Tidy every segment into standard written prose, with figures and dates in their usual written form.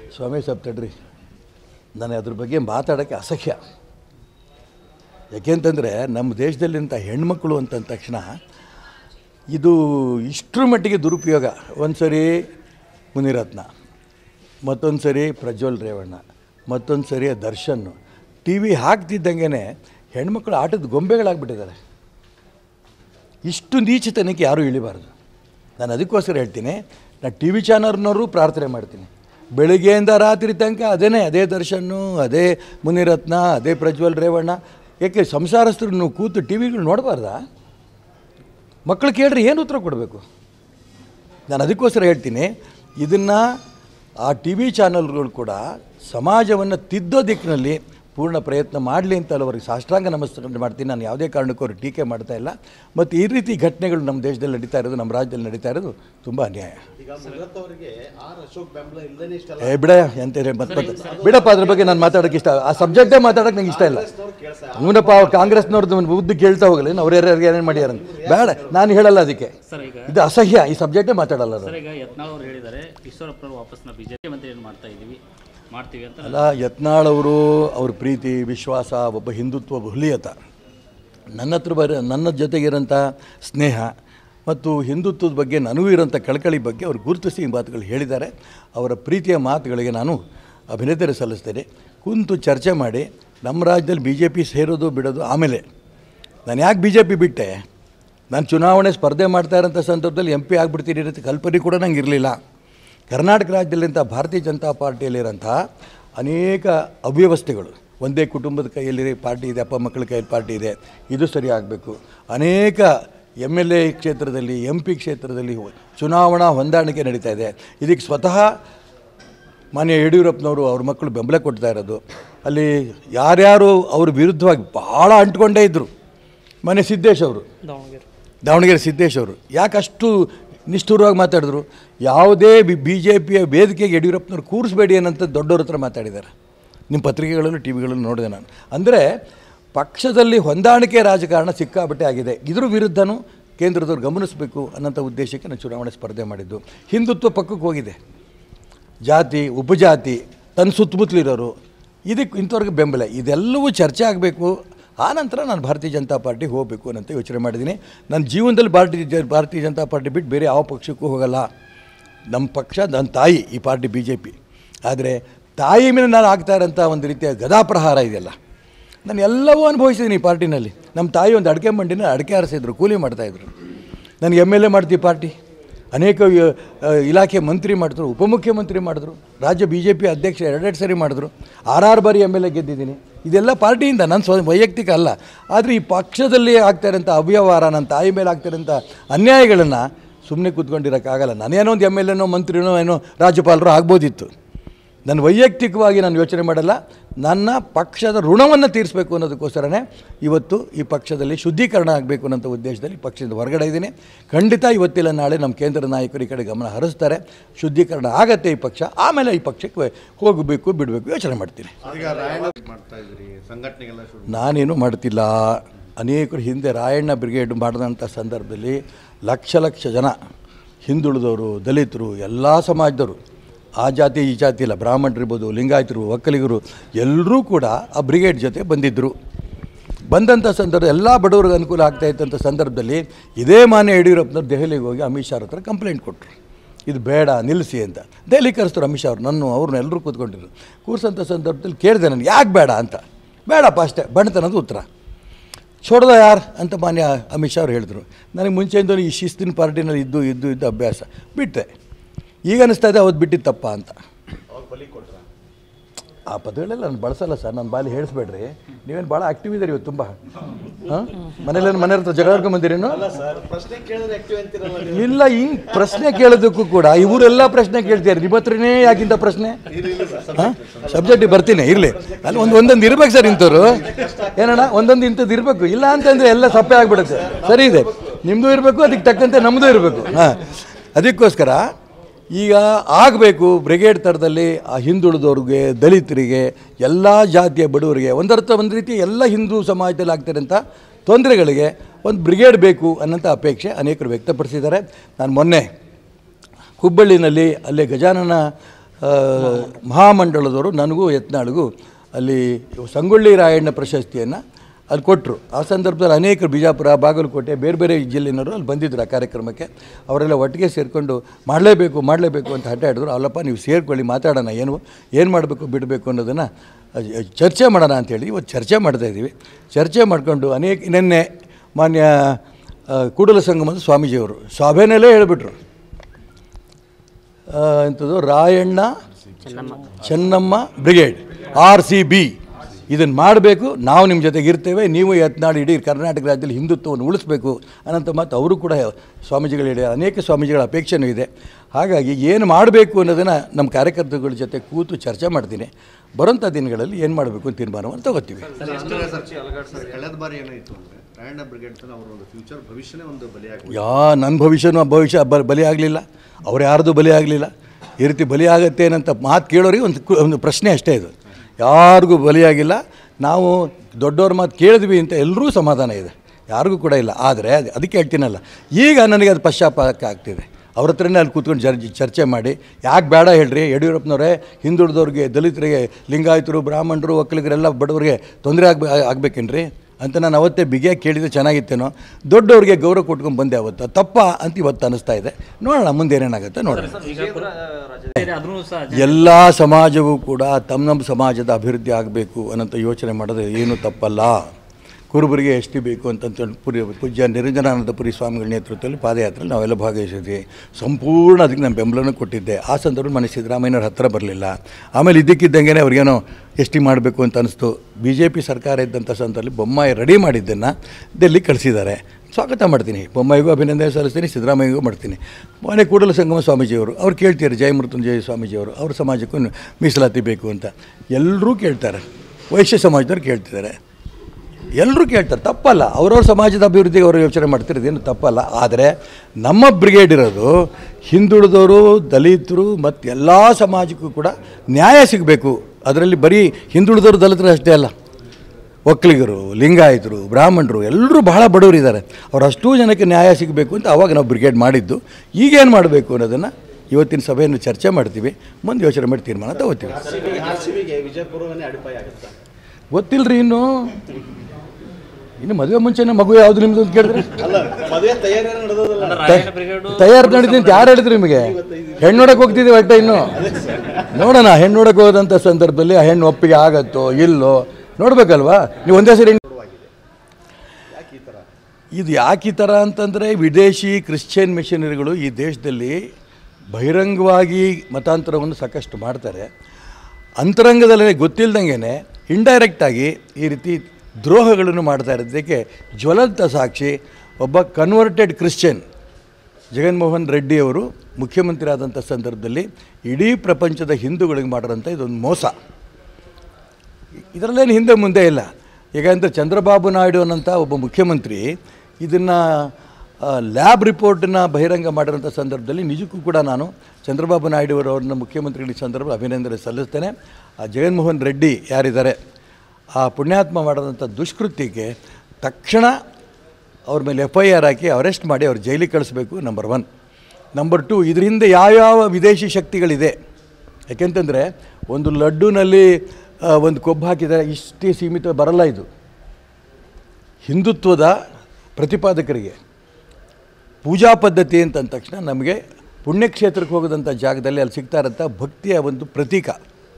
ಸ್ವಾಮಿ ಸಾಬ್ ತಡ್ರಿ, ನನಗೆ ಅದ್ರ ಬಗ್ಗೆ ಮಾತಾಡೋಕ್ಕೆ ಅಸಹ್ಯ. ಯಾಕೆಂತಂದರೆ ನಮ್ಮ ದೇಶದಲ್ಲಿಂಥ ಹೆಣ್ಮಕ್ಳು ಅಂತಂದ ತಕ್ಷಣ ಇದು ಇಷ್ಟರ ಮಟ್ಟಿಗೆ ದುರುಪಯೋಗ. ಒಂದು ಸರಿ ಮುನಿರತ್ನ, ಮತ್ತೊಂದು ಸರಿ ಪ್ರಜ್ವಲ್ ರೇವಣ್ಣ, ಮತ್ತೊಂದು ಸರಿ ದರ್ಶನ್. ಟಿ ವಿ ಹಾಕ್ತಿದ್ದಂಗೆ ಹೆಣ್ಮಕ್ಳು ಆಟದ ಗೊಂಬೆಗಳಾಗ್ಬಿಟ್ಟಿದ್ದಾರೆ. ಇಷ್ಟು ನೀಚತನಕ್ಕೆ ಯಾರೂ ಇಳಿಬಾರ್ದು. ನಾನು ಅದಕ್ಕೋಸ್ಕರ ಹೇಳ್ತೀನಿ, ನಾನು ಟಿ ವಿ ಚಾನಲ್ನವರು ಪ್ರಾರ್ಥನೆ ಮಾಡ್ತೀನಿ, ಬೆಳಗ್ಗೆಯಿಂದ ರಾತ್ರಿ ತನಕ ಅದೇ ದರ್ಶನ್ನು, ಅದೇ ಮುನಿರತ್ನ, ಅದೇ ಪ್ರಜ್ವಲ್ ರೇವಣ್ಣ. ಏಕೆ ಸಂಸಾರಸ್ಥರು ನೀವು ಕೂತು ಟಿ ವಿಗಳು ನೋಡಬಾರ್ದಾ? ಮಕ್ಕಳು ಕೇಳ್ರಿ ಏನು ಉತ್ತರ ಕೊಡಬೇಕು? ನಾನು ಅದಕ್ಕೋಸ್ಕರ ಹೇಳ್ತೀನಿ, ಇದನ್ನು ಆ ಟಿ ವಿ ಚಾನಲ್ಗಳು ಕೂಡ ಸಮಾಜವನ್ನು ತಿದ್ದೋ ದಿಕ್ಕಿನಲ್ಲಿ ಪೂರ್ಣ ಪ್ರಯತ್ನ ಮಾಡಲಿ ಅಂತ ಅವ್ರಿಗೆ ಸಾಷ್ಟಾಂಗ ನಮಸ್ಕಾರ ಮಾಡ್ತೀನಿ. ನಾನು ಯಾವುದೇ ಕಾರಣಕ್ಕೂ ಅವ್ರಿಗೆ ಟೀಕೆ ಮಾಡ್ತಾ ಇಲ್ಲ. ಮತ್ತು ಈ ರೀತಿ ಘಟನೆಗಳು ನಮ್ಮ ದೇಶದಲ್ಲಿ ನಡೀತಾ ಇರೋದು, ನಮ್ಮ ರಾಜ್ಯದಲ್ಲಿ ನಡೀತಾ ಇರೋದು ತುಂಬ ಅನ್ಯಾಯ. ಬಿಡ ಎಂತ ಮತ್ತೆ ಬಿಡಪ್ಪ, ಅದ್ರ ಬಗ್ಗೆ ನಾನು ಮಾತಾಡೋಕ್ಕೆ ಇಷ್ಟ, ಆ ಸಬ್ಜೆಕ್ಟೇ ಮಾತಾಡೋಕ್ಕೆ ನಂಗೆ ಇಷ್ಟ ಇಲ್ಲ. ಇವನಪ್ಪ ಕಾಂಗ್ರೆಸ್ನವ್ರದ್ದು ಬುದ್ಧಿ ಕೇಳ್ತಾ ಹೋಗಲಿ, ಅವ್ರು ಯಾರ್ಯಾರು ಏನೇನು ಮಾಡ್ಯಾರ ಬೇಡ, ನಾನು ಹೇಳಲ್ಲ. ಅದಕ್ಕೆ ಇದು ಅಸಹ್ಯ, ಈ ಸಬ್ಜೆಕ್ಟೇ ಮಾತಾಡಲ್ಲ. ಅಲ್ಲ, ಯತ್ನಾಳ್ ಅವರು ಅವ್ರ ಪ್ರೀತಿ ವಿಶ್ವಾಸ, ಒಬ್ಬ ಹಿಂದುತ್ವ ಹುಲಿಯತ, ನನ್ನ ಜೊತೆಗಿರೋಂಥ ಸ್ನೇಹ ಮತ್ತು ಹಿಂದುತ್ವದ ಬಗ್ಗೆ ನನಗೂ ಇರೋಂಥ ಕಳಕಳಿ ಬಗ್ಗೆ ಅವ್ರು ಗುರುತಿಸಿ ಈ ಮಾತುಗಳು ಹೇಳಿದ್ದಾರೆ. ಅವರ ಪ್ರೀತಿಯ ಮಾತುಗಳಿಗೆ ನಾನು ಅಭಿನಂದನೆ ಸಲ್ಲಿಸ್ತೇನೆ. ಕುಂತು ಚರ್ಚೆ ಮಾಡಿ ನಮ್ಮ ರಾಜ್ಯದಲ್ಲಿ ಬಿ ಜೆ ಪಿ ಸೇರೋದು ಬಿಡೋದು ಆಮೇಲೆ. ನಾನು ಯಾಕೆ ಬಿ ಜೆ ಪಿ ಬಿಟ್ಟೆ? ನಾನು ಚುನಾವಣೆ ಸ್ಪರ್ಧೆ ಮಾಡ್ತಾ ಇರೋಂಥ ಸಂದರ್ಭದಲ್ಲಿ MP ಆಗಿಬಿಡ್ತೀನಿ ಅಂತ ಕಲ್ಪನೆ ಕೂಡ ನಂಗೆ ಇರಲಿಲ್ಲ. ಕರ್ನಾಟಕ ರಾಜ್ಯದಲ್ಲಿಂಥ ಭಾರತೀಯ ಜನತಾ ಪಾರ್ಟಿಯಲ್ಲಿರೋಂಥ ಅನೇಕ ಅವ್ಯವಸ್ಥೆಗಳು, ಒಂದೇ ಕುಟುಂಬದ ಕೈಯಲ್ಲಿ ಪಾರ್ಟಿ ಇದೆ, ಅಪ್ಪ ಮಕ್ಕಳ ಕೈಯಲ್ಲಿ ಪಾರ್ಟಿ ಇದೆ, ಇದು ಸರಿ ಆಗಬೇಕು. ಅನೇಕ MLA ಕ್ಷೇತ್ರದಲ್ಲಿ, MP ಕ್ಷೇತ್ರದಲ್ಲಿ ಚುನಾವಣಾ ಹೊಂದಾಣಿಕೆ ನಡೀತಾ ಇದೆ. ಇದಕ್ಕೆ ಸ್ವತಃ ಮಾನ್ಯ ಯಡಿಯೂರಪ್ಪನವರು ಅವ್ರ ಮಕ್ಕಳು ಬೆಂಬಲ ಕೊಡ್ತಾ ಇರೋದು. ಅಲ್ಲಿ ಯಾರ್ಯಾರು ಅವ್ರ ವಿರುದ್ಧವಾಗಿ ಭಾಳ ಅಂಟ್ಕೊಂಡೇ ಇದ್ದರು. ಮೊನ್ನೆ ಸಿದ್ದೇಶ್ ಅವರು, ದಾವಣಗೆರೆ ಸಿದ್ದೇಶ್ ಅವರು ಯಾಕಷ್ಟು ನಿಷ್ಠುರವಾಗಿ ಮಾತಾಡಿದ್ರು? ಯಾವುದೇ BJPಯ ವೇದಿಕೆಗೆ ಯಡಿಯೂರಪ್ಪನವ್ರು ಕೂರಿಸಬೇಡಿ ಅನ್ನೋಂಥ ದೊಡ್ಡವ್ರ ಹತ್ರ ಮಾತಾಡಿದ್ದಾರೆ. ನಿಮ್ಮ ಪತ್ರಿಕೆಗಳಲ್ಲೂ ಟಿ ವಿಗಳಲ್ಲೂ ನೋಡಿದೆ ನಾನು. ಅಂದರೆ ಪಕ್ಷದಲ್ಲಿ ಹೊಂದಾಣಿಕೆ ರಾಜಕಾರಣ ಸಿಕ್ಕಾಬಟ್ಟೆ ಆಗಿದೆ. ಇದ್ರ ವಿರುದ್ಧನೂ ಕೇಂದ್ರದವ್ರು ಗಮನಿಸಬೇಕು ಅನ್ನೋಂಥ ಉದ್ದೇಶಕ್ಕೆ ನಾನು ಚುನಾವಣೆ ಸ್ಪರ್ಧೆ ಮಾಡಿದ್ದು. ಹಿಂದುತ್ವ ಪಕ್ಕಕ್ಕೆ ಹೋಗಿದೆ, ಜಾತಿ ಉಪಜಾತಿ ತನ್ನ ಸುತ್ತಮುತ್ತಲಿರೋರು, ಇದಕ್ಕೆ ಇಂಥವ್ರಿಗೆ ಬೆಂಬಲ, ಇದೆಲ್ಲವೂ ಚರ್ಚೆ ಆಗಬೇಕು. ಆನಂತರ ನಾನು ಭಾರತೀಯ ಜನತಾ ಪಾರ್ಟಿಗೆ ಹೋಗಬೇಕು ಅನ್ನಂತ ಯೋಚನೆ ಮಾಡಿದ್ದೀನಿ. ನನ್ನ ಜೀವನದಲ್ಲಿ ಭಾರತೀಯ ಜನತಾ ಪಾರ್ಟಿ ಬಿಟ್ಟು ಬೇರೆ ಯಾವ ಪಕ್ಷಕ್ಕೂ ಹೋಗಲ್ಲ. ನಮ್ಮ ಪಕ್ಷ, ನನ್ನ ತಾಯಿ ಈ ಪಾರ್ಟಿ BJP. ಆದರೆ ತಾಯಿ ಮೇಲೆ ನಾನು ಆಗ್ತಾ ಇರೋಂಥ ಒಂದು ರೀತಿಯ ಗದಾಪ್ರಹಾರ ಇದೆಯಲ್ಲ, ನಾನು ಎಲ್ಲವೂ ಅನುಭವಿಸಿದ್ದೀನಿ ಈ ಪಾರ್ಟಿನಲ್ಲಿ. ನಮ್ಮ ತಾಯಿ ಒಂದು ಅಡಿಕೆ ಮಂಡಿನ ಅಡಿಕೆ ಆರಿಸಿದ್ರು, ಕೂಲಿ ಮಾಡ್ತಾಯಿದ್ರು. ನನಗೆ MLA ಮಾಡ್ತೀವಿ ಪಾರ್ಟಿ, ಅನೇಕ ಇಲಾಖೆ ಮಂತ್ರಿ ಮಾಡಿದ್ರು, ಉಪಮುಖ್ಯಮಂತ್ರಿ ಮಾಡಿದ್ರು, ರಾಜ್ಯ BJP ಅಧ್ಯಕ್ಷ 2 ಸರಿ ಮಾಡಿದ್ರು, 6 ಬಾರಿ MLA ಗೆದ್ದಿದ್ದೀನಿ. ಇದೆಲ್ಲ ಪಾರ್ಟಿಯಿಂದ, ನನ್ನ ವೈಯಕ್ತಿಕ ಅಲ್ಲ. ಆದರೆ ಈ ಪಕ್ಷದಲ್ಲಿ ಆಗ್ತಾ ಇರೋಂಥ ಅವ್ಯವಹಾರ, ನನ್ನ ತಾಯಿ ಮೇಲೆ ಆಗ್ತಾ ಇರೋಂಥ ಅನ್ಯಾಯಗಳನ್ನು ಸುಮ್ಮನೆ ಕೂತ್ಕೊಂಡಿರೋಕ್ಕಾಗಲ್ಲ. ನಾನೇನೋ ಒಂದು MLA ಮಂತ್ರಿನೋ ಏನೋ ರಾಜ್ಯಪಾಲರು ಆಗ್ಬೋದಿತ್ತು. ನಾನು ವೈಯಕ್ತಿಕವಾಗಿ ನಾನು ಯೋಚನೆ ಮಾಡಲ್ಲ. ನನ್ನ ಪಕ್ಷದ ಋಣವನ್ನು ತೀರಿಸಬೇಕು ಅನ್ನೋದಕ್ಕೋಸ್ಕರನೇ ಇವತ್ತು ಈ ಪಕ್ಷದಲ್ಲಿ ಶುದ್ಧೀಕರಣ ಆಗಬೇಕು ಅನ್ನೋಂಥ ಉದ್ದೇಶದಲ್ಲಿ ಪಕ್ಷದಿಂದ ಹೊರಗಡೆ ಇದ್ದೀನಿ. ಖಂಡಿತ ಇವತ್ತಿಲ್ಲ ನಾಳೆ ನಮ್ಮ ಕೇಂದ್ರ ನಾಯಕರು ಈ ಕಡೆ ಗಮನ ಹರಿಸ್ತಾರೆ, ಶುದ್ಧೀಕರಣ ಆಗತ್ತೆ ಈ ಪಕ್ಷ. ಆಮೇಲೆ ಈ ಪಕ್ಷಕ್ಕೆ ಹೋಗಬೇಕು ಬಿಡಬೇಕು ಯೋಚನೆ ಮಾಡ್ತೀನಿ. ನಾನೇನು ಮಾಡ್ತಿಲ್ಲ. ಅನೇಕರು ಹಿಂದೆ ರಾಯಣ್ಣ ಬ್ರಿಗೇಡ್ ಮಾಡಿದಂಥ ಸಂದರ್ಭದಲ್ಲಿ ಲಕ್ಷ ಜನ ಹಿಂದುಳಿದವರು, ದಲಿತರು, ಎಲ್ಲ ಸಮಾಜದವರು, ಆ ಜಾತಿ ಈ ಜಾತಿ ಇಲ್ಲ, ಬ್ರಾಹ್ಮಣರಿರ್ಬೋದು, ಲಿಂಗಾಯತರು, ಒಕ್ಕಲಿಗರು ಎಲ್ಲರೂ ಕೂಡ ಆ ಬ್ರಿಗೇಡ್ ಜೊತೆ ಬಂದಿದ್ದರು. ಬಂದಂಥ ಸಂದರ್ಭ ಎಲ್ಲ ಬಡವರಿಗೆ ಅನುಕೂಲ ಆಗ್ತಾಯಿದ್ದಂಥ ಸಂದರ್ಭದಲ್ಲಿ ಇದೇ ಮಾನ್ಯ ಯಡಿಯೂರಪ್ಪನವ್ರು ದೆಹಲಿಗೆ ಹೋಗಿ ಅಮಿತ್ ಶಾ ಹತ್ರ ಕಂಪ್ಲೇಂಟ್ ಕೊಟ್ಟರು, ಇದು ಬೇಡ ನಿಲ್ಲಿಸಿ ಅಂತ. ದೆಹಲಿ ಕರೆಸ್ತರು ಅಮಿತ್ ಶಾ ಅವ್ರು, ಅವ್ರನ್ನ ಎಲ್ಲರೂ ಕೂತ್ಕೊಂಡಿದ್ರು. ಕೂರಿಸೋಂಥ ಸಂದರ್ಭದಲ್ಲಿ ಕೇಳಿದೆ ನಾನು, ಯಾಕೆ ಬೇಡ ಅಂತ. ಬೇಡಪ್ಪ ಅಷ್ಟೇ ಬಣ್ಣತನದ ಉತ್ತರ. छोड़ यार ಅಂತ ಮಾನ್ಯ ಅಮಿತ್ ಶಾ ಅವರು ಹೇಳಿದ್ರು. ನನಗೆ ಮುಂಚೆಯಿಂದ ಈ ಶಿಸ್ತಿನ ಪಾರ್ಟಿನಲ್ಲಿ ಇದ್ದು ಅಭ್ಯಾಸ ಬಿಟ್ಟೆ. ಈಗ ಅನಿಸ್ತಾ ಇದೆ ಅವತ್ತು ಬಿಟ್ಟಿದ್ದು ತಪ್ಪ ಅಂತ. ಆ ಪದಗಳೆಲ್ಲ ನಾನು ಬಳಸಲ್ಲ ಸರ್, ನನ್ನ ಬಾಲಿ ಹೇಳಿಸ್ಬೇಡ್ರಿ. ನೀವೇನು ಭಾಳ ಆ್ಯಕ್ಟಿವ್ ಇದ್ದೀರಿ ಇವತ್ತು ತುಂಬ. ಹಾಂ, ಮನೆ ಹತ್ರ ಜಗಳಾಡ್ಕೊಂಡು ಬಂದಿರೇನು? ಇಲ್ಲ, ಹಿಂಗೆ ಪ್ರಶ್ನೆ ಕೇಳೋದಕ್ಕೂ ಕೂಡ ಇವರೆಲ್ಲ ಪ್ರಶ್ನೆ ಕೇಳ್ತಾರೆ. ನಿಮ್ಮ ಹತ್ರನೇ ಯಾಕಿಂತ ಪ್ರಶ್ನೆ? ಹಾಂ, ಸಬ್ಜೆಕ್ಟಿಗೆ ಬರ್ತೀನಿ, ಇರಲಿ. ಅಲ್ಲಿ ಒಂದೊಂದು ಇರ್ಬೇಕು ಸರ್ ಇಂಥವ್ರು. ಏನಣ್ಣ, ಒಂದೊಂದು ಇಂಥದ್ದು ಇರಬೇಕು. ಇಲ್ಲ ಅಂತಂದರೆ ಎಲ್ಲ ಸಪ್ಪೆ ಆಗಿಬಿಡುತ್ತೆ. ಸರಿ ಇದೆ, ನಿಮ್ಮದು ಇರಬೇಕು, ಅದಕ್ಕೆ ತಕ್ಕಂತೆ ನಮ್ಮದು ಇರಬೇಕು. ಹಾಂ, ಅದಕ್ಕೋಸ್ಕರ ಈಗ ಆಗಬೇಕು ಬ್ರಿಗೇಡ್ ಥರದಲ್ಲಿ ಆ ಹಿಂದುಳಿದವ್ರಿಗೆ, ದಲಿತರಿಗೆ, ಎಲ್ಲ ಜಾತಿಯ ಬಡವರಿಗೆ, ಒಂದು ರೀತಿ ಎಲ್ಲ ಹಿಂದೂ ಸಮಾಜದಲ್ಲಿ ಆಗ್ತಿರೋಂಥ ತೊಂದರೆಗಳಿಗೆ ಒಂದು ಬ್ರಿಗೇಡ್ ಬೇಕು ಅನ್ನೋಂಥ ಅಪೇಕ್ಷೆ ಅನೇಕರು ವ್ಯಕ್ತಪಡಿಸಿದ್ದಾರೆ. ನಾನು ಮೊನ್ನೆ ಹುಬ್ಬಳ್ಳಿನಲ್ಲಿ ಅಲ್ಲೇ ಗಜಾನನ ಮಹಾಮಂಡಲದವರು ನನಗೂ ಯತ್ನಾಳಿಗೂ ಅಲ್ಲಿ ಸಂಗೊಳ್ಳಿ ರಾಯಣ್ಣ ಪ್ರಶಸ್ತಿಯನ್ನು ಅಲ್ಲಿ ಕೊಟ್ಟರು. ಆ ಸಂದರ್ಭದಲ್ಲಿ ಅನೇಕರು ಬಿಜಾಪುರ, ಬಾಗಲಕೋಟೆ, ಬೇರೆ ಬೇರೆ ಜಿಲ್ಲೆನವರು ಅಲ್ಲಿ ಬಂದಿದ್ದರು ಆ ಕಾರ್ಯಕ್ರಮಕ್ಕೆ. ಅವರೆಲ್ಲ ಒಟ್ಟಿಗೆ ಸೇರಿಕೊಂಡು ಮಾಡಲೇಬೇಕು ಅಂತ ಹಠ ಹಿಡಿದ್ರು. ಅಲ್ಲಪ್ಪ ನೀವು ಸೇರ್ಕೊಳ್ಳಿ, ಮಾತಾಡೋಣ, ಏನು ಮಾಡಬೇಕು ಬಿಡಬೇಕು ಅನ್ನೋದನ್ನು ಚರ್ಚೆ ಮಾಡೋಣ ಅಂಥೇಳಿ ಇವತ್ತು ಚರ್ಚೆ ಮಾಡ್ತಾಯಿದ್ದೀವಿ. ಚರ್ಚೆ ಮಾಡಿಕೊಂಡು ನಿನ್ನೆ ಮಾನ್ಯ ಕೂಡಲ ಸಂಗಮದ ಸ್ವಾಮೀಜಿಯವರು ಸಭೆಯಲ್ಲೇ ಹೇಳಿಬಿಟ್ರು, ಎಂಥದ್ದು ರಾಯಣ್ಣ ಚೆನ್ನಮ್ಮ ಬ್ರಿಗೇಡ್ RCB ಇದನ್ನು ಮಾಡಬೇಕು, ನಾವು ನಿಮ್ಮ ಜೊತೆಗೆ ಇರ್ತೇವೆ, ನೀವು ಯತ್ನಾಳ್ ಇಡೀ ಕರ್ನಾಟಕ ರಾಜ್ಯದಲ್ಲಿ ಹಿಂದುತ್ವವನ್ನು ಉಳಿಸ್ಬೇಕು ಅನ್ನೋಂಥ ಮಾತು ಅವರು ಕೂಡ ಸ್ವಾಮೀಜಿಗಳು ಹೇಳಿ ಅನೇಕ ಸ್ವಾಮೀಜಿಗಳ ಅಪೇಕ್ಷೆಯೂ ಇದೆ. ಹಾಗಾಗಿ ಏನು ಮಾಡಬೇಕು ಅನ್ನೋದನ್ನು ನಮ್ಮ ಕಾರ್ಯಕರ್ತರುಗಳ ಜೊತೆ ಕೂತು ಚರ್ಚೆ ಮಾಡ್ತೀನಿ. ಬರೋಂಥ ದಿನಗಳಲ್ಲಿ ಏನು ಮಾಡಬೇಕು ಅಂತ ತೀರ್ಮಾನವನ್ನು ತಗೋತೀವಿ. ಕಳೆದ ಬಾರಿ ಏನಾಯಿತು ಅಂದರೆ ರಾಯಣ್ಣ ಬ್ರಿಗೇಡ್ ಅವರ ಒಂದು ಫ್ಯೂಚರ್ ಭವಿಷ್ಯನೇ ಒಂದು ಬಲಿಯಾಗಿ ನನ್ನ ಭವಿಷ್ಯ ಬಲಿ ಆಗಲಿಲ್ಲ, ಅವ್ರು ಯಾರ್ದು ಬಲಿ ಆಗಲಿಲ್ಲ. ಈ ರೀತಿ ಬಲಿ ಆಗುತ್ತೆ ಏನಂತ ಮಾತು ಕೇಳೋರಿಗೆ ಒಂದು ಪ್ರಶ್ನೆ ಅಷ್ಟೇ. ಇದು ಯಾರಿಗೂ ಬಲಿಯಾಗಿಲ್ಲ. ನಾವು ದೊಡ್ಡವ್ರ ಮಾತು ಕೇಳಿದ್ವಿ ಅಂತ ಎಲ್ಲರೂ ಸಮಾಧಾನ ಇದೆ, ಯಾರಿಗೂ ಕೂಡ ಇಲ್ಲ. ಆದರೆ ಅದಕ್ಕೆ ಹೇಳ್ತೀನಲ್ಲ, ಈಗ ನನಗೆ ಅದು ಪಶ್ಚಾತ್ತಾಪ ಆಗ್ತಿದೆ. ಅವ್ರ ಹತ್ರನೇ ಅಲ್ಲಿ ಕೂತ್ಕೊಂಡು ಚರ್ಚೆ ಮಾಡಿ, ಯಾಕೆ ಬೇಡ ಹೇಳ್ರಿ ಯಡಿಯೂರಪ್ಪನವರೇ, ಹಿಂದುಳಿದವ್ರಿಗೆ, ದಲಿತರಿಗೆ, ಲಿಂಗಾಯತರು, ಬ್ರಾಹ್ಮಣರು, ಒಕ್ಕಲಿಗರೆಲ್ಲ ಬಡವರಿಗೆ ತೊಂದರೆ ಆಗಬೇಕೇನ್ರಿ ಅಂತ ನಾನು ಅವತ್ತೇ ಬಿಗಿಯಾಗಿ ಕೇಳಿದರೆ ಚೆನ್ನಾಗಿತ್ತೇನೋ. ದೊಡ್ಡವ್ರಿಗೆ ಗೌರವ ಕೊಟ್ಕೊಂಡು ಬಂದೆ ಅವತ್ತು, ತಪ್ಪ ಅಂತ ಇವತ್ತು ಅನ್ನಿಸ್ತಾ ಇದೆ. ನೋಡೋಣ ಮುಂದೆ ಏನೇನಾಗುತ್ತೆ ನೋಡೋಣ. ಎಲ್ಲ ಸಮಾಜವೂ ಕೂಡ ನಮ್ಮ ಸಮಾಜದ ಅಭಿವೃದ್ಧಿ ಆಗಬೇಕು ಅನ್ನೋಂಥ ಯೋಚನೆ ಮಾಡೋದು ಏನೂ ತಪ್ಪಲ್ಲ. ಕುರುಬರಿಗೆ ಎಷ್ಟು ಬೇಕು ಅಂತಂತ ಪೂಜ್ಯ ನಿರಂಜನಾನಂದಪುರಿ ಸ್ವಾಮಿಗಳ ನೇತೃತ್ವದಲ್ಲಿ ಪಾದಯಾತ್ರೆಯಲ್ಲಿ ನಾವೆಲ್ಲ ಭಾಗವಹಿಸಿದ್ವಿ. ಸಂಪೂರ್ಣ ಅದಕ್ಕೆ ನಾನು ಬೆಂಬಲನೂ ಕೊಟ್ಟಿದ್ದೆ. ಆ ಸಂದರ್ಭದಲ್ಲಿ ಮನೆ ಸಿದ್ದರಾಮಯ್ಯನವ್ರ ಹತ್ತಿರ ಬರಲಿಲ್ಲ. ಆಮೇಲೆ ಇದ್ದಕ್ಕಿದ್ದಂಗೆ ಅವ್ರಿಗೇನೋ ಎಷ್ಟು ಮಾಡಬೇಕು ಅಂತ ಅನಿಸ್ತು. BJP ಸರ್ಕಾರ ಇದ್ದಂಥ ಸಂದರ್ಭದಲ್ಲಿ ಬೊಮ್ಮಾಯಿ ರೆಡಿ ಮಾಡಿದ್ದನ್ನು ಡೆಲ್ಲಿ ಕಳಿಸಿದ್ದಾರೆ. ಸ್ವಾಗತ ಮಾಡ್ತೀನಿ, ಬೊಮ್ಮಾಯಿಗೂ ಅಭಿನಂದನೆ ಸಲ್ಲಿಸ್ತೀನಿ, ಸಿದ್ದರಾಮಯ್ಯಗೂ ಮಾಡ್ತೀನಿ. ಮೊನ್ನೆ ಕೂಡಲ ಸಂಗಮ ಸ್ವಾಮೀಜಿಯವರು ಅವ್ರು ಕೇಳ್ತಾರೆ, ಜಯಮೃತ್ಯುಂಜಯ ಸ್ವಾಮೀಜಿಯವರು ಅವ್ರ ಸಮಾಜಕ್ಕೂ ಮೀಸಲಾತಿ ಬೇಕು ಅಂತ ಎಲ್ಲರೂ ಕೇಳ್ತಾರೆ. ವೈಶ್ಯ ಸಮಾಜದವ್ರು ಕೇಳ್ತಿದ್ದಾರೆ, ಎಲ್ಲರೂ ಕೇಳ್ತಾರೆ, ತಪ್ಪಲ್ಲ. ಅವ್ರವ್ರ ಸಮಾಜದ ಅಭಿವೃದ್ಧಿಗೆ ಅವರು ಯೋಚನೆ ಮಾಡ್ತಿರೋದೇನು ತಪ್ಪಲ್ಲ. ಆದರೆ ನಮ್ಮ ಬ್ರಿಗೇಡ್ ಇರೋದು ಹಿಂದುಳಿದವರು, ದಲಿತರು ಮತ್ತು ಎಲ್ಲ ಸಮಾಜಕ್ಕೂ ಕೂಡ ನ್ಯಾಯ ಸಿಗಬೇಕು. ಅದರಲ್ಲಿ ಬರೀ ಹಿಂದುಳಿದವರು, ದಲಿತರು ಅಷ್ಟೇ ಅಲ್ಲ, ಒಕ್ಕಲಿಗರು, ಲಿಂಗಾಯತರು, ಬ್ರಾಹ್ಮಣರು ಎಲ್ಲರೂ ಬಹಳ ಬಡವರಿದ್ದಾರೆ. ಅವರಷ್ಟೂ ಜನಕ್ಕೆ ನ್ಯಾಯ ಸಿಗಬೇಕು ಅಂತ ಆವಾಗ ನಾವು ಬ್ರಿಗೇಡ್ ಮಾಡಿದ್ದು. ಈಗೇನು ಮಾಡಬೇಕು ಅನ್ನೋದನ್ನು ಇವತ್ತಿನ ಸಭೆಯನ್ನು ಚರ್ಚೆ ಮಾಡ್ತೀವಿ, ಮುಂದೆ ಯೋಚನೆ ಮಾಡಿ ತೀರ್ಮಾನ ತಗೋತೀವಿ. ಗೊತ್ತಿಲ್ಲರಿ, ಇನ್ನು ಮದುವೆ ಮುಂಚೆನೇ ಮಗು ಯಾವುದು ನಿಮ್ಮದು ಅಂತ ಕೇಳಿದ್ರೆ ತಯಾರು ನಡೆದಿದೆ ಅಂತ ಯಾರು ಹೇಳಿದ್ರು ನಿಮಗೆ? ಹೆಣ್ಣು ನೋಡಕ್ಕೆ ಹೋಗ್ತಿದ್ದೀವಿ ಒಟ್ಟೆ. ಇನ್ನು ನೋಡೋಣ, ಹೆಣ್ಣು ನೋಡಕ್ಕೆ ಹೋದಂಥ ಸಂದರ್ಭದಲ್ಲಿ ಆ ಹೆಣ್ಣು ಒಪ್ಪಿಗೆ ಆಗತ್ತೋ ಇಲ್ಲೋ ನೋಡ್ಬೇಕಲ್ವಾ. ನೀವು ಒಂದೇ ಸರಿ ಇದು ಯಾಕೆ ಈ ಥರ ಅಂತಂದರೆ, ವಿದೇಶಿ ಕ್ರಿಶ್ಚಿಯನ್ ಮಿಷನರಿಗಳು ಈ ದೇಶದಲ್ಲಿ ಬಹಿರಂಗವಾಗಿ ಮತಾಂತರವನ್ನು ಸಾಕಷ್ಟು ಮಾಡ್ತಾರೆ. ಅಂತರಂಗದಲ್ಲೇ ಗೊತ್ತಿಲ್ಲದಂಗೆ ಇಂಡೈರೆಕ್ಟಾಗಿ ಈ ರೀತಿ ದ್ರೋಹಗಳನ್ನು ಮಾಡ್ತಾ ಇರೋದಕ್ಕೆ ಜ್ವಲಂತ ಸಾಕ್ಷಿ ಒಬ್ಬ ಕನ್ವರ್ಟೆಡ್ ಕ್ರಿಶ್ಚಿಯನ್ ಜಗನ್ಮೋಹನ್ ರೆಡ್ಡಿ ಅವರು ಮುಖ್ಯಮಂತ್ರಿ ಆದಂಥ ಸಂದರ್ಭದಲ್ಲಿ ಇಡೀ ಪ್ರಪಂಚದ ಹಿಂದೂಗಳಿಗೆ ಮಾಡಿರೋಂಥ ಇದೊಂದು ಮೋಸ. ಇದರಲ್ಲೇನು ಹಿಂದೆ ಮುಂದೆ ಇಲ್ಲ. ಯಾಕಂದರೆ ಚಂದ್ರಬಾಬು ನಾಯ್ಡು ಅನ್ನೋಂಥ ಒಬ್ಬ ಮುಖ್ಯಮಂತ್ರಿ ಇದನ್ನು ಲ್ಯಾಬ್ ರಿಪೋರ್ಟನ್ನು ಬಹಿರಂಗ ಮಾಡಿರೋಂಥ ಸಂದರ್ಭದಲ್ಲಿ ನಿಜಕ್ಕೂ ಕೂಡ ನಾನು ಚಂದ್ರಬಾಬು ನಾಯ್ಡು ಅವರನ್ನ ಮುಖ್ಯಮಂತ್ರಿಗಳ ಸಂದರ್ಭ ಅಭಿನಂದನೆ ಸಲ್ಲಿಸ್ತೇನೆ. ಆ ಜಗನ್ಮೋಹನ್ ರೆಡ್ಡಿ ಯಾರಿದ್ದಾರೆ, ಆ ಪುಣ್ಯಾತ್ಮ ಮಾಡಿದಂಥ ದುಷ್ಕೃತ್ಯಕ್ಕೆ ತಕ್ಷಣ ಅವ್ರ ಮೇಲೆ FIR ಹಾಕಿ ಅರೆಸ್ಟ್ ಮಾಡಿ ಅವ್ರು ಜೈಲಿಗೆ ಕಳಿಸ್ಬೇಕು. ನಂಬರ್ 1. ನಂಬರ್ 2, ಇದ್ರ ಹಿಂದೆ ಯಾವ್ಯಾವ ವಿದೇಶಿ ಶಕ್ತಿಗಳಿದೆ. ಯಾಕೆಂತಂದರೆ ಒಂದು ಲಡ್ಡುನಲ್ಲಿ ಒಂದು ಕೊಬ್ಬು ಹಾಕಿದರೆ ಇಷ್ಟೇ ಸೀಮಿತ ಬರಲ್ಲ. ಇದು ಹಿಂದುತ್ವದ ಪ್ರತಿಪಾದಕರಿಗೆ ಪೂಜಾ ಪದ್ಧತಿ ಅಂತಂದ ತಕ್ಷಣ ನಮಗೆ ಪುಣ್ಯಕ್ಷೇತ್ರಕ್ಕೆ ಹೋಗೋದಂಥ ಜಾಗದಲ್ಲಿ ಅಲ್ಲಿ ಸಿಗ್ತಾ ಇರೋಂಥ ಭಕ್ತಿಯ ಒಂದು ಪ್ರತೀಕ.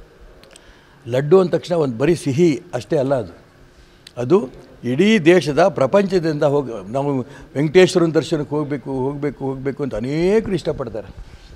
ಲಡ್ಡು ಅಂದ ತಕ್ಷಣ ಒಂದು ಬರೀ ಸಿಹಿ ಅಷ್ಟೇ ಅಲ್ಲ, ಅದು ಇಡೀ ದೇಶದ ಪ್ರಪಂಚದಿಂದ ನಾವು ವೆಂಕಟೇಶ್ವರನ ದರ್ಶನಕ್ಕೆ ಹೋಗಬೇಕು ಅಂತ ಅನೇಕರು ಇಷ್ಟಪಡ್ತಾರೆ.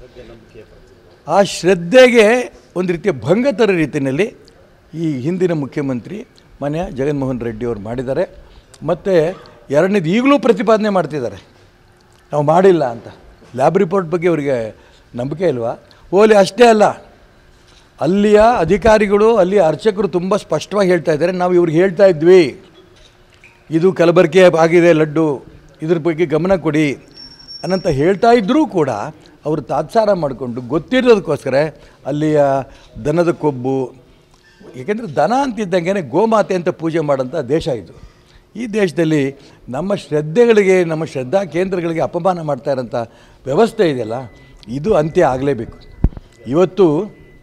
ಆ ಶ್ರದ್ಧೆಗೆ ಒಂದು ರೀತಿಯ ಭಂಗ ತರೋ ರೀತಿಯಲ್ಲಿ ಈ ಹಿಂದಿನ ಮುಖ್ಯಮಂತ್ರಿ ಮಾನ್ಯ ಜಗನ್ಮೋಹನ್ ರೆಡ್ಡಿ ಅವರು ಮಾಡಿದ್ದಾರೆ. ಮತ್ತು ಎರಡನೇದು ಈಗಲೂ ಪ್ರತಿಪಾದನೆ ಮಾಡ್ತಿದ್ದಾರೆ, ನಾವು ಮಾಡಿಲ್ಲ ಅಂತ. ಲ್ಯಾಬ್ ರಿಪೋರ್ಟ್ ಬಗ್ಗೆ ಅವರಿಗೆ ನಂಬಿಕೆ ಇಲ್ವಾ? ಓಲಿ ಅಷ್ಟೇ ಅಲ್ಲ, ಅಲ್ಲಿಯ ಅಧಿಕಾರಿಗಳು, ಅಲ್ಲಿಯ ಅರ್ಚಕರು ತುಂಬ ಸ್ಪಷ್ಟವಾಗಿ ಹೇಳ್ತಾ ಇದ್ದಾರೆ, ನಾವು ಇವ್ರಿಗೆ ಹೇಳ್ತಾ ಇದ್ವಿ ಇದು ಕಲಬೆರಕೆ ಆಗಿದೆ ಲಡ್ಡು, ಇದ್ರ ಬಗ್ಗೆ ಗಮನ ಕೊಡಿ ಅನ್ನಂತ ಹೇಳ್ತಾ ಇದ್ದರೂ ಕೂಡ ಅವರು ತಾತ್ಸಾರ ಮಾಡಿಕೊಂಡು ಗೊತ್ತಿರೋದಕ್ಕೋಸ್ಕರ ಅಲ್ಲಿಯ ದನದ ಕೊಬ್ಬು, ಏಕೆಂದರೆ ದನ ಅಂತಿದ್ದಂಗೆ ಗೋಮಾತೆ ಅಂತ ಪೂಜೆ ಮಾಡೋಂಥ ದೇಶ ಇದು. ಈ ದೇಶದಲ್ಲಿ ನಮ್ಮ ಶ್ರದ್ಧೆಗಳಿಗೆ, ನಮ್ಮ ಶ್ರದ್ಧಾ ಕೇಂದ್ರಗಳಿಗೆ ಅಪಮಾನ ಮಾಡ್ತಾ ಇರೋಂಥ ವ್ಯವಸ್ಥೆ ಇದೆಯಲ್ಲ, ಇದು ಅಂತ್ಯ ಆಗಲೇಬೇಕು. ಇವತ್ತು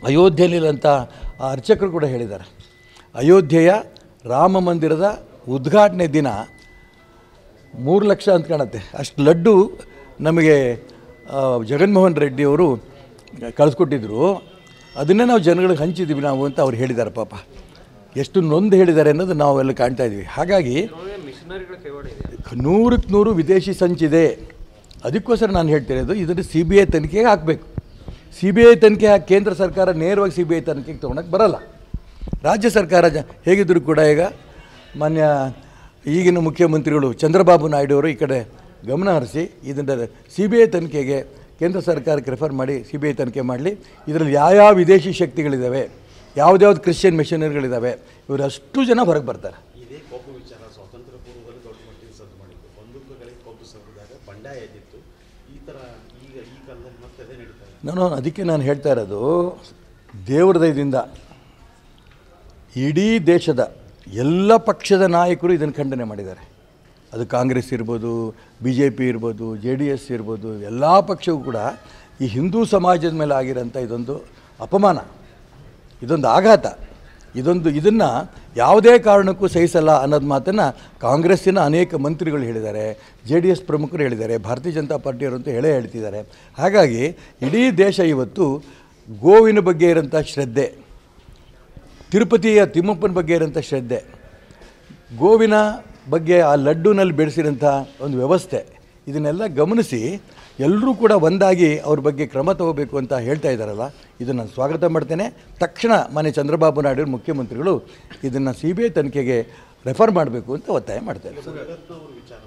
ಅಯೋಧ್ಯೆಯಲ್ಲಿರೋಂಥ ಆ ಅರ್ಚಕರು ಕೂಡ ಹೇಳಿದ್ದಾರೆ, ಅಯೋಧ್ಯೆಯ ರಾಮ ಮಂದಿರದ ಉದ್ಘಾಟನೆ ದಿನ 3 ಲಕ್ಷ ಅಂತ ಕಾಣುತ್ತೆ ಅಷ್ಟು ಲಡ್ಡು ನಮಗೆ ಜಗನ್ಮೋಹನ್ ರೆಡ್ಡಿಯವರು ಕಳಿಸ್ಕೊಟ್ಟಿದ್ರು, ಅದನ್ನೇ ನಾವು ಜನಗಳಿಗೆ ಹಂಚಿದ್ದೀವಿ ನಾವು ಅಂತ ಅವ್ರು ಹೇಳಿದ್ದಾರೆ. ಪಾಪ ಎಷ್ಟು ನೊಂದು ಹೇಳಿದ್ದಾರೆ ಅನ್ನೋದು ನಾವೆಲ್ಲ ಕಾಣ್ತಾ ಇದ್ದೀವಿ. ಹಾಗಾಗಿ 100ಕ್ಕೆ 100 ವಿದೇಶಿ ಸಂಚಿದೆ. ಅದಕ್ಕೋಸ್ಕರ ನಾನು ಹೇಳ್ತಿರೋದು ಇದನ್ನು CBI ತನಿಖೆಗೆ ಹಾಕಬೇಕು. CBI ತನಿಖೆ ಹಾಕಿ ಕೇಂದ್ರ ಸರ್ಕಾರ ನೇರವಾಗಿ CBI ತನಿಖೆಗೆ ತೊಗೊಳಕ್ಕೆ ಬರಲ್ಲ. ರಾಜ್ಯ ಸರ್ಕಾರ ಹೇಗಿದ್ದರೂ ಕೂಡ ಈಗ ಮಾನ್ಯ ಈಗಿನ ಮುಖ್ಯಮಂತ್ರಿಗಳು ಚಂದ್ರಬಾಬು ನಾಯ್ಡು ಅವರು ಈ ಕಡೆ ಗಮನ ಹರಿಸಿ ಇದನ್ನು CBI ತನಿಖೆಗೆ ಕೇಂದ್ರ ಸರ್ಕಾರಕ್ಕೆ ರೆಫರ್ ಮಾಡಿ CBI ತನಿಖೆ ಮಾಡಲಿ. ಇದರಲ್ಲಿ ಯಾವ ವಿದೇಶಿ ಶಕ್ತಿಗಳಿದ್ದಾವೆ, ಯಾವುದ್ಯಾವ್ದು ಕ್ರಿಶ್ಚಿಯನ್ ಮಿಷನರಿಗಳಿದ್ದಾವೆ, ಇವರಷ್ಟು ಜನ ಹೊರಗೆ ಬರ್ತಾರೆ. ಇದೇ ಕೋಪು ವಿಚಾರ ಸ್ವಾತಂತ್ರ್ಯ ಪೂರ್ವದಲ್ಲಿ ದೊಡ್ಡ ಮಟ್ಟಿಗೆ ಸದ್ದು ಮಾಡಿತ್ತು, ಬಂದೂಕುಗಳಿಗೆ ಕೋಪು ಸರಿದಾಗ ಬಂಡಾಯ ಎದ್ದಿತ್ತು. ಈ ಥರ ಈ ಕಾಲದಲ್ಲಿ ಮತ್ತೆ ಅದೇ ನಡೀತಾ ಇದೆ. ಅದಕ್ಕೆ ನಾನು ಹೇಳ್ತಾ ಇರೋದು, ದೇವರ ದಯದಿಂದ ಇಡೀ ದೇಶದ ಎಲ್ಲ ಪಕ್ಷದ ನಾಯಕರು ಇದನ್ನು ಖಂಡನೆ ಮಾಡಿದ್ದಾರೆ. ಅದು ಕಾಂಗ್ರೆಸ್ ಇರ್ಬೋದು, BJP ಇರ್ಬೋದು, JDS ಇರ್ಬೋದು, ಎಲ್ಲ ಪಕ್ಷವೂ ಕೂಡ ಈ ಹಿಂದೂ ಸಮಾಜದ ಮೇಲೆ ಆಗಿರೋಂಥ ಇದೊಂದು ಅಪಮಾನ, ಇದೊಂದು ಆಘಾತ, ಇದನ್ನು ಯಾವುದೇ ಕಾರಣಕ್ಕೂ ಸಹಿಸಲ್ಲ ಅನ್ನೋದು ಮಾತನ್ನು ಕಾಂಗ್ರೆಸ್ಸಿನ ಅನೇಕ ಮಂತ್ರಿಗಳು ಹೇಳಿದ್ದಾರೆ, JDS ಪ್ರಮುಖರು ಹೇಳಿದ್ದಾರೆ, ಭಾರತೀಯ ಜನತಾ ಪಾರ್ಟಿಯವರು ಅಂತೂ ಹೇಳ್ತಿದ್ದಾರೆ. ಹಾಗಾಗಿ ಇಡೀ ದೇಶ ಇವತ್ತು ಗೋವಿನ ಬಗ್ಗೆ ಇರೋಂಥ ಶ್ರದ್ಧೆ, ತಿರುಪತಿಯ ತಿಮ್ಮಪ್ಪನ ಬಗ್ಗೆ ಇರೋಂಥ ಶ್ರದ್ಧೆ, ಗೋವಿನ ಬಗ್ಗೆ ಆ ಲಡ್ಡುನಲ್ಲಿ ಬೆಳೆಸಿರೋಂಥ ಒಂದು ವ್ಯವಸ್ಥೆ, ಇದನ್ನೆಲ್ಲ ಗಮನಿಸಿ ಎಲ್ಲರೂ ಕೂಡ ಒಂದಾಗಿ ಅವ್ರ ಬಗ್ಗೆ ಕ್ರಮ ತಗೋಬೇಕು ಅಂತ ಹೇಳ್ತಾ ಇದ್ದಾರಲ್ಲ, ಇದನ್ನು ನಾನು ಸ್ವಾಗತ ಮಾಡ್ತೇನೆ. ತಕ್ಷಣ ಮಾನ್ಯ ಚಂದ್ರಬಾಬು ನಾಯ್ಡು ಮುಖ್ಯಮಂತ್ರಿಗಳು ಇದನ್ನು CBI ತನಿಖೆಗೆ ರೆಫರ್ ಮಾಡಬೇಕು ಅಂತ ಒತ್ತಾಯ ಮಾಡ್ತೇನೆ.